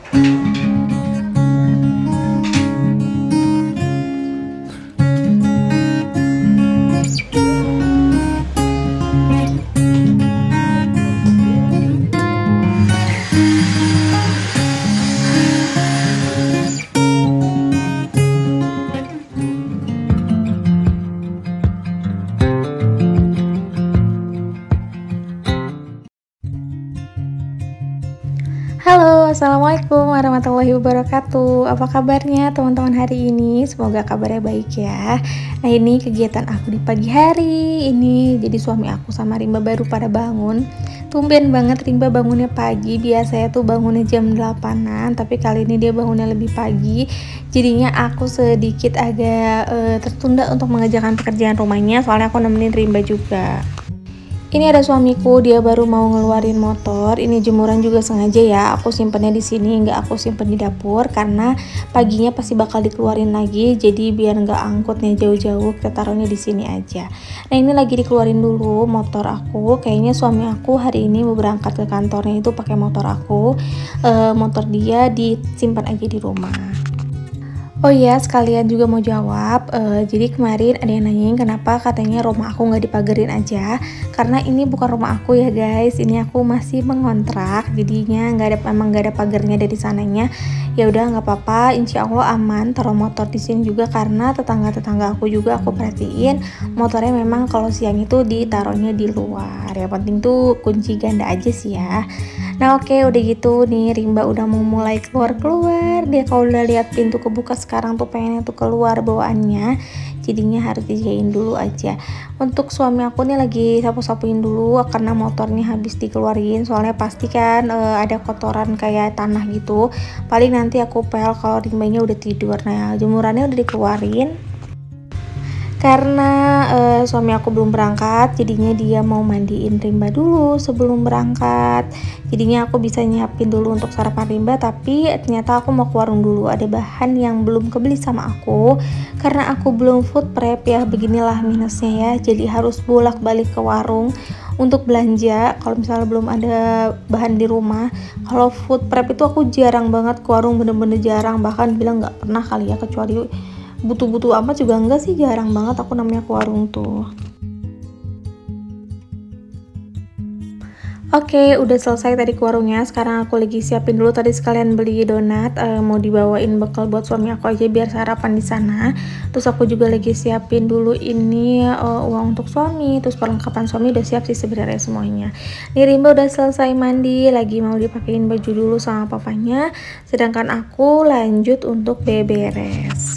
Halo, assalamualaikum warahmatullahi wabarakatuh. Apa kabarnya teman-teman hari ini? Semoga kabarnya baik ya. Nah, ini kegiatan aku di pagi hari ini. Jadi suami aku sama Rimba baru pada bangun. Tumben banget Rimba bangunnya pagi. Biasanya tuh bangunnya jam 8-an, tapi kali ini dia bangunnya lebih pagi. Jadinya aku sedikit agak tertunda untuk mengerjakan pekerjaan rumahnya, soalnya aku nemenin Rimba juga. Ini ada suamiku, dia baru mau ngeluarin motor. Ini jemuran juga sengaja ya, aku simpennya di sini, nggak aku simpen di dapur karena paginya pasti bakal dikeluarin lagi. Jadi biar nggak angkutnya jauh-jauh, kita taruhnya di sini aja. Nah, ini lagi dikeluarin dulu motor aku. Kayaknya suami aku hari ini mau berangkat ke kantornya itu pakai motor aku. Motor dia disimpan aja di rumah. Oh iya, sekalian juga mau jawab. Jadi kemarin ada yang nanyain kenapa katanya rumah aku nggak dipagerin aja. Karena ini bukan rumah aku ya guys. Ini aku masih mengontrak. Jadinya emang nggak ada pagernya dari sananya. Ya udah nggak apa-apa. Insya Allah aman taruh motor di sini juga karena tetangga-tetangga aku juga aku perhatiin motornya memang kalau siang itu ditaruhnya di luar. Ya penting tuh kunci ganda aja sih ya. Nah oke, udah gitu nih Rimba udah mau mulai keluar. Dia kalau udah lihat pintu kebuka sekarang tuh pengennya tuh keluar bawaannya. Jadinya harus dijagain dulu aja. Untuk suami aku nih lagi sapu-sapuin dulu karena motornya habis dikeluarin. Soalnya pasti kan ada kotoran kayak tanah gitu. Paling nanti aku pel kalau Rimbanya udah tidur. Nah jemurannya udah dikeluarin. Karena suami aku belum berangkat, jadinya dia mau mandiin Rimba dulu sebelum berangkat. Jadinya aku bisa nyiapin dulu untuk sarapan Rimba, tapi ternyata aku mau ke warung dulu. Ada bahan yang belum kebeli sama aku karena aku belum food prep ya. Beginilah minusnya ya. Jadi harus bolak-balik ke warung untuk belanja kalau misalnya belum ada bahan di rumah. Kalau food prep itu aku jarang banget ke warung, bener-bener jarang, bahkan bilang nggak pernah kali ya, kecuali butuh-butuh amat juga enggak sih, jarang banget aku namanya ke warung tuh. Oke, udah selesai tadi ke warungnya. Sekarang aku lagi siapin dulu, tadi sekalian beli donat, mau dibawain bekal buat suami aku aja biar sarapan di sana. Terus aku juga lagi siapin dulu ini uang untuk suami, terus perlengkapan suami udah siap sih sebenarnya semuanya. Nih Rimba udah selesai mandi, lagi mau dipakein baju dulu sama papanya, sedangkan aku lanjut untuk beberes.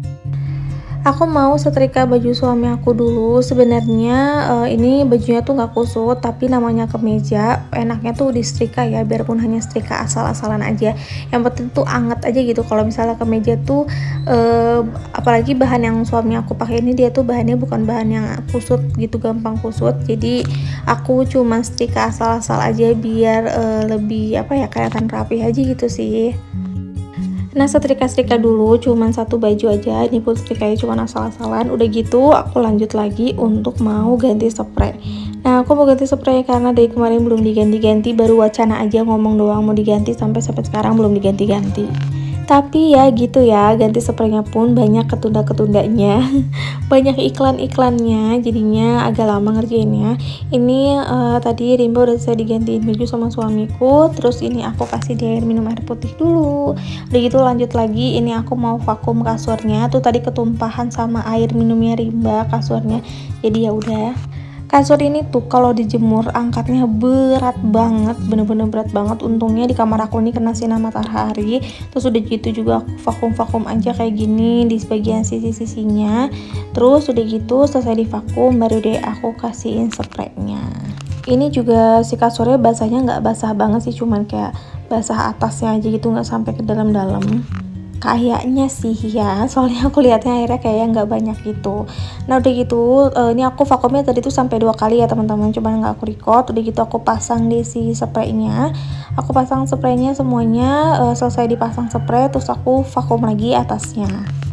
Aku mau setrika baju suami aku dulu. Sebenarnya ini bajunya tuh nggak kusut, tapi namanya kemeja. Enaknya tuh di setrika ya, biarpun hanya setrika asal-asalan aja. Yang penting tuh anget aja gitu. Kalau misalnya kemeja tuh, apalagi bahan yang suami aku pakai ini, dia tuh bahannya bukan bahan yang kusut gitu, gampang kusut. Jadi aku cuma setrika asal-asal aja biar lebih apa ya, kelihatan rapi aja gitu sih. Nah setrika-setrika dulu cuman satu baju aja, ini pun setrikanya cuman asal-asalan. Udah gitu aku lanjut lagi untuk mau ganti spray. Nah aku mau ganti spray karena dari kemarin belum diganti-ganti, baru wacana aja ngomong doang mau diganti, sampai sekarang belum diganti-ganti. Tapi ya gitu ya, ganti spraynya pun banyak ketunda-ketundanya. Banyak iklan-iklannya, jadinya agak lama ngerjainnya. Ini tadi Rimba udah saya digantiin baju sama suamiku. Terus ini aku kasih dia minum air putih dulu. Udah gitu lanjut lagi, ini aku mau vakum kasurnya. Tuh tadi ketumpahan sama air minumnya Rimba kasurnya. Jadi ya udah. Kasur ini tuh kalau dijemur angkatnya berat banget, bener-bener berat banget. Untungnya di kamar aku ini kena sinar matahari. Terus udah gitu juga aku vakum aja kayak gini di sebagian sisi-sisinya. Terus udah gitu selesai divakum, baru deh aku kasihin spraynya. Ini juga si kasurnya basahnya nggak basah banget sih, cuman kayak basah atasnya aja gitu, nggak sampai ke dalam-dalam. Kayaknya sih ya, soalnya aku lihatnya airnya kayak nggak banyak gitu. Nah udah gitu, ini aku vakumnya tadi tuh sampai 2 kali ya teman-teman, cuman nggak aku record. Udah gitu aku pasang deh si spraynya. Aku pasang spraynya semuanya, selesai dipasang spray, terus aku vakum lagi atasnya.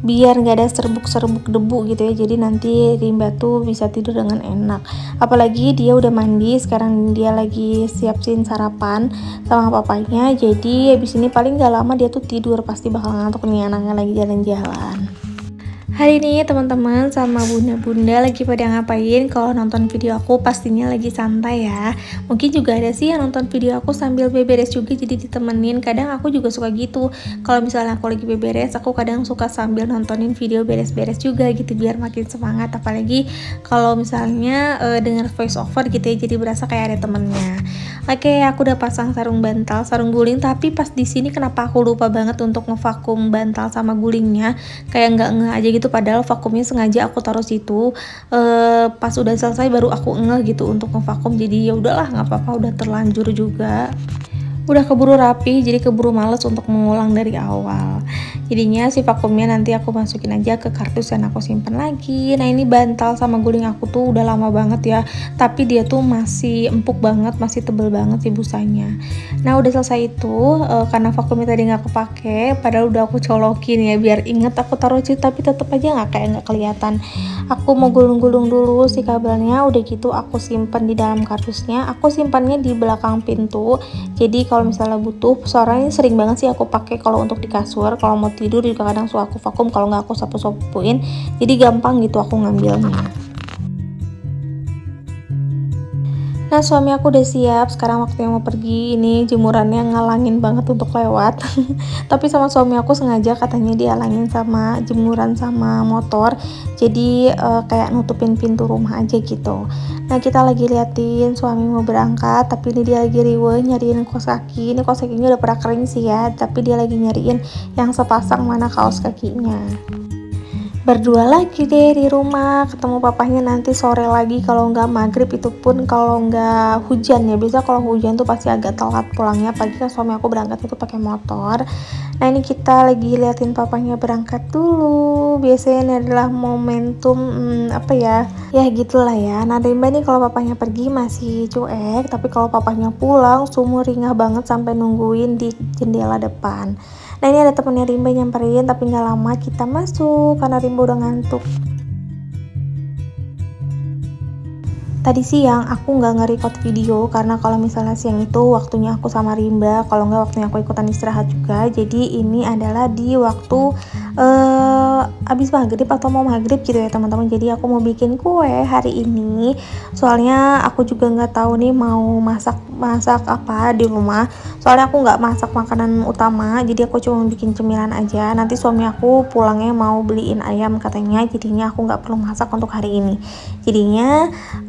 biar nggak ada serbuk-serbuk debu gitu ya, jadi nanti Rimba tuh bisa tidur dengan enak. Apalagi dia udah mandi, sekarang dia lagi siapin sarapan sama papanya, jadi habis ini paling gak lama dia tuh tidur, pasti bakal ngantuk nih anaknya lagi jalan-jalan. Hari ini teman-teman sama bunda-bunda lagi pada ngapain? Kalau nonton video aku pastinya lagi santai ya. Mungkin juga ada sih yang nonton video aku sambil beberes juga, jadi ditemenin. Kadang aku juga suka gitu. Kalau misalnya aku lagi beberes, aku kadang suka sambil nontonin video beres-beres juga gitu, biar makin semangat. Apalagi kalau misalnya dengar voice over gitu ya, jadi berasa kayak ada temennya. Oke, aku udah pasang sarung bantal, sarung guling, tapi pas di sini kenapa aku lupa banget untuk ngevakum bantal sama gulingnya, kayak nggak ngeh aja gitu, padahal vakumnya sengaja aku taruh situ. Pas udah selesai baru aku ngeh gitu untuk ngevakum, jadi ya udahlah nggak apa-apa, udah terlanjur juga. Udah keburu rapi, jadi keburu males untuk mengulang dari awal. Jadinya si vakumnya nanti aku masukin aja ke kardus dan aku simpen lagi. Nah ini bantal sama guling aku tuh udah lama banget ya, tapi dia tuh masih empuk banget, masih tebel banget sih busanya. Nah udah selesai itu, karena vakumnya tadi nggak kepake, padahal udah aku colokin ya biar inget aku taruh situ, tapi tetep aja nggak kelihatan. Aku mau gulung-gulung dulu si kabelnya, udah gitu aku simpen di dalam kardusnya. Aku simpannya di belakang pintu, jadi kalau misalnya butuh, soalnya sering banget sih aku pakai kalau untuk di kasur, kalau mau tidur juga kadang suka aku vakum, kalau nggak aku sapu-sapuin, jadi gampang gitu aku ngambilnya. Nah suami aku udah siap, sekarang waktunya mau pergi. Ini jemurannya ngalangin banget untuk lewat tapi sama suami aku sengaja katanya dihalangin sama jemuran sama motor, jadi kayak nutupin pintu rumah aja gitu. Nah kita lagi liatin suami mau berangkat, tapi ini dia lagi riweh nyariin kaos kaki. Ini kaos kakinya udah pada kering sih ya, tapi dia lagi nyariin yang sepasang mana kaos kakinya. Berdua lagi deh di rumah, ketemu papahnya nanti sore lagi kalau nggak maghrib, itu pun kalau nggak hujan ya. Biasa kalau hujan tuh pasti agak telat pulangnya, pagi kan suami aku berangkat itu pakai motor. Nah ini kita lagi liatin papahnya berangkat dulu. Biasanya ini adalah momentum apa ya gitulah ya. Nah Rimba nih kalau papahnya pergi masih cuek, tapi kalau papahnya pulang sumur ringah banget sampai nungguin di jendela depan. Nah ini ada temennya Rimba nyamperin, tapi nggak lama kita masuk karena Rimba udah ngantuk. Tadi siang aku nggak nge-record video karena kalau misalnya siang itu waktunya aku sama Rimba, kalau nggak waktunya aku ikutan istirahat juga. Jadi ini adalah di waktu abis maghrib atau mau maghrib gitu ya teman-teman. Jadi aku mau bikin kue hari ini, soalnya aku juga nggak tahu nih mau masak apa di rumah, soalnya aku nggak masak makanan utama, jadi aku cuma bikin cemilan aja. Nanti suami aku pulangnya mau beliin ayam katanya, jadinya aku nggak perlu masak untuk hari ini. Jadinya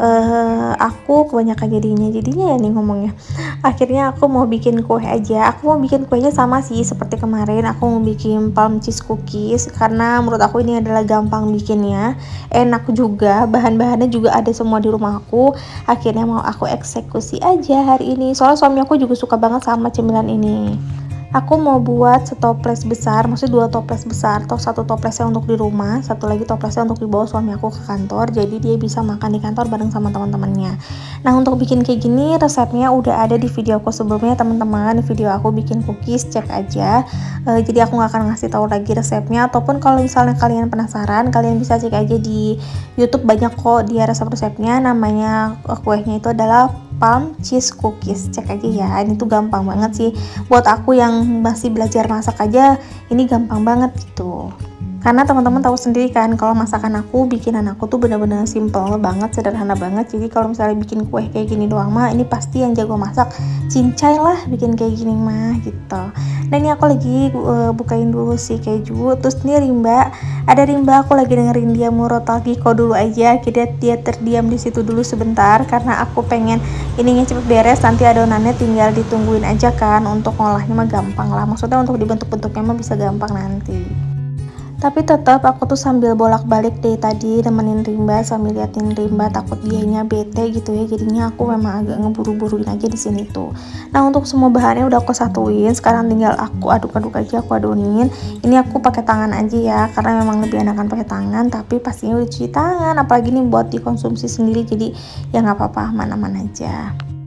aku kebanyakan jadinya ya nih ngomongnya. Akhirnya aku mau bikin kue aja. Aku mau bikin kuenya sama sih seperti kemarin, aku mau bikin palm cheese cookies karena menurut aku ini adalah gampang bikinnya, enak juga, bahan-bahannya juga ada semua di rumah aku. Akhirnya mau aku eksekusi aja hari ini, soalnya suami aku juga suka banget sama cemilan ini. Aku mau buat setoples besar, maksudnya 2 toples besar, atau 1 toplesnya untuk di rumah, 1 lagi toplesnya untuk dibawa suami aku ke kantor, jadi dia bisa makan di kantor bareng sama teman-temannya. Nah untuk bikin kayak gini resepnya udah ada di video aku sebelumnya teman-teman, di video aku bikin cookies, cek aja. Jadi aku nggak akan ngasih tahu lagi resepnya, ataupun kalau misalnya kalian penasaran, kalian bisa cek aja di YouTube, banyak kok dia resep-resepnya. Namanya kuenya itu adalah palm cheese cookies, cek aja ya. Ini tuh gampang banget sih buat aku yang masih belajar masak aja, ini gampang banget gitu. Karena teman-teman tahu sendiri kan kalau masakan aku, bikinan aku tuh bener-bener simple banget, sederhana banget. Jadi kalau misalnya bikin kue kayak gini doang mah, ini pasti yang jago masak cincai lah bikin kayak gini mah gitu. Nah ini aku lagi bukain dulu si keju. Terus nih Rimba, ada Rimba, aku lagi dengerin dia murotal Kiko dulu aja. Kita dia terdiam di situ dulu sebentar karena aku pengen ininya cepet beres, nanti adonannya tinggal ditungguin aja kan. Untuk ngolahnya mah gampang lah, maksudnya untuk dibentuk-bentuknya mah bisa gampang nanti. Tapi tetap aku tuh sambil bolak-balik deh tadi nemenin Rimba, sambil liatin Rimba, takut dianya bete gitu ya. Jadinya aku memang agak ngeburu-buruin aja di sini tuh. Nah untuk semua bahannya udah aku satuin, sekarang tinggal aku aduk-aduk aja, aku adonin. Ini aku pakai tangan aja ya, karena memang lebih enakan pakai tangan. Tapi pastinya udah cuci tangan, apalagi nih buat dikonsumsi sendiri, jadi ya nggak apa-apa, aman-aman aja.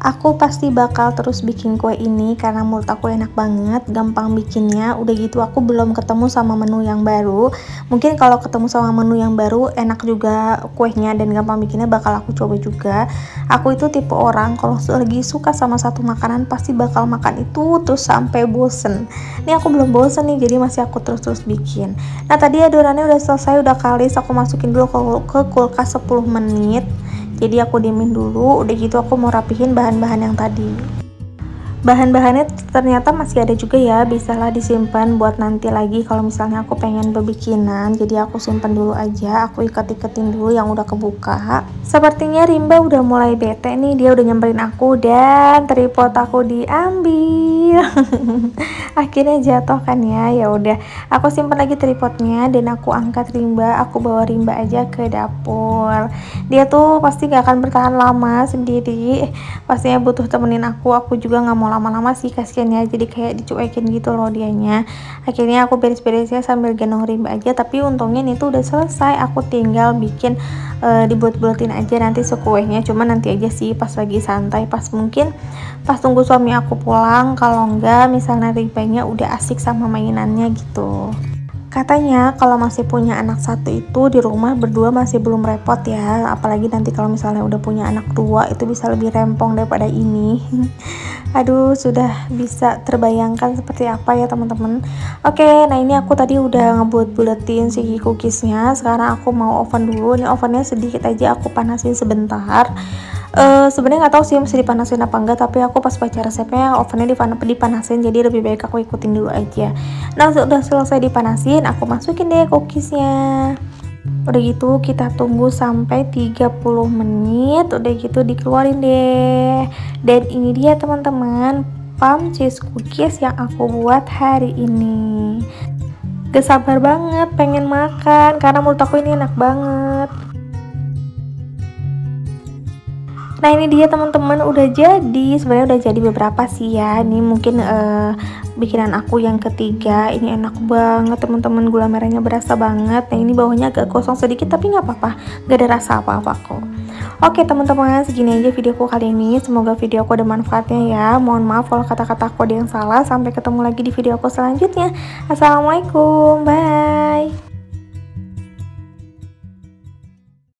Aku pasti bakal terus bikin kue ini karena menurut aku enak banget, gampang bikinnya. Udah gitu aku belum ketemu sama menu yang baru. Mungkin kalau ketemu sama menu yang baru enak juga kuenya dan gampang bikinnya, bakal aku coba juga. Aku itu tipe orang kalau lagi suka sama satu makanan pasti bakal makan itu terus sampai bosen. Ini aku belum bosen nih, jadi masih aku terus-terus bikin. Nah tadi adonannya udah selesai, udah kalis, aku masukin dulu ke kulkas 10 menit. Jadi aku diemin dulu, udah gitu aku mau rapihin bahan-bahan yang tadi. Bahan-bahannya ternyata masih ada juga ya, bisalah disimpan buat nanti lagi kalau misalnya aku pengen berbikinan. Jadi aku simpan dulu aja, aku ikat-ikatin dulu yang udah kebuka. Sepertinya Rimba udah mulai bete nih, dia udah nyamperin aku dan tripod aku diambil. Akhirnya jatuh kan ya. Ya udah, aku simpan lagi tripodnya dan aku angkat Rimba, aku bawa Rimba aja ke dapur. Dia tuh pasti gak akan bertahan lama sendiri, pastinya butuh temenin aku juga nggak mau lama-lama sih, kasihan ya, jadi kayak dicuekin gitu loh dianya. Akhirnya aku beres-beresnya sambil gendong Rimba aja, tapi untungnya ini tuh udah selesai, aku tinggal bikin dibuat-buatin aja nanti sekuenya. Cuma nanti aja sih pas lagi santai, mungkin pas tunggu suami aku pulang, kalau enggak misalnya Rimbanya udah asik sama mainannya gitu. Katanya kalau masih punya anak satu itu di rumah berdua masih belum repot ya, apalagi nanti kalau misalnya udah punya anak dua itu bisa lebih rempong daripada ini. Aduh, sudah bisa terbayangkan seperti apa ya teman-teman. Oke, nah ini aku tadi udah ngebuat-buletin si cookiesnya. Sekarang aku mau oven dulu. Ini ovennya sedikit aja aku panasin sebentar. Sebenarnya nggak tahu sih mesti dipanasin apa enggak, tapi aku pas baca resepnya ovennya dipanasin, jadi lebih baik aku ikutin dulu aja. Nah sudah selesai dipanasin, aku masukin deh cookiesnya. Udah gitu kita tunggu sampai 30 menit, udah gitu dikeluarin deh. Dan ini dia teman-teman, plum cheese cookies yang aku buat hari ini. Gak sabar banget pengen makan karena menurut aku ini enak banget. Nah ini dia teman-teman, udah jadi, sebenarnya udah jadi beberapa sih ya. Ini mungkin bikinan aku yang ketiga. Ini enak banget teman-teman, gula merahnya berasa banget. Nah ini bawahnya agak gosong sedikit tapi nggak apa-apa, gak ada rasa apa-apa kok. Oke teman-teman, segini aja videoku kali ini. Semoga videoku ada manfaatnya ya. Mohon maaf kalau kata-kata aku ada yang salah. Sampai ketemu lagi di videoku selanjutnya. Assalamualaikum, bye.